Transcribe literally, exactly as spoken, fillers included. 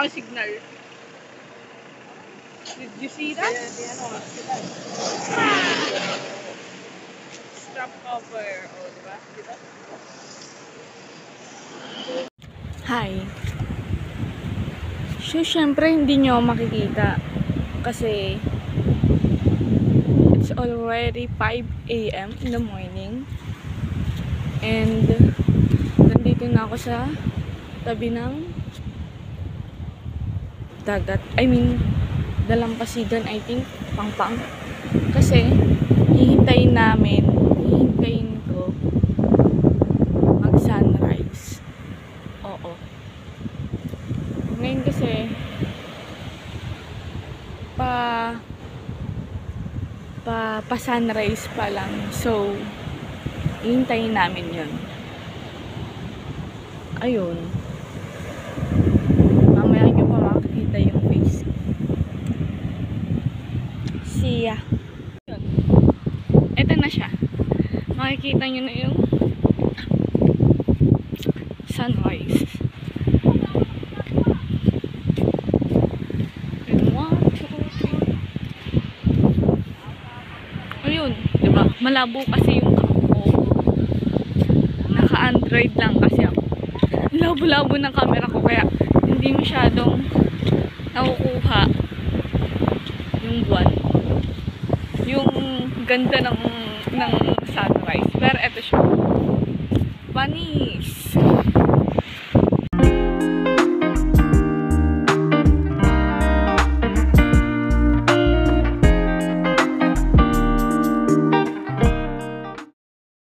wala kang signal. Did you see that? Strap cover. O, diba? Diba? Hi. So, syempre, hindi nyo makikita. Kasi, it's already five A M in the morning. And, nandito na ako sa tabi ng dagat. I mean, Dalampasigan, I think. Pangpang. Kasi, hihintayin namin, hihintayin ko mag-sunrise. Oo. Ngayon kasi, pa pa pa-sunrise pa lang. So, hihintayin namin yun. Ayun. Mamaya nyo pa makikita yung face. See ya. Yun. Ito na siya. Makikita nyo na yung sunrise. Ayun, diba? Malabo kasi yung kampo. Naka-Android lang kasi ako. Labo-labo ng camera ko kaya hindi masyadong nakukuha yung buwan. Yung ganda ng ng sunrise. Pero eto siya. Funny.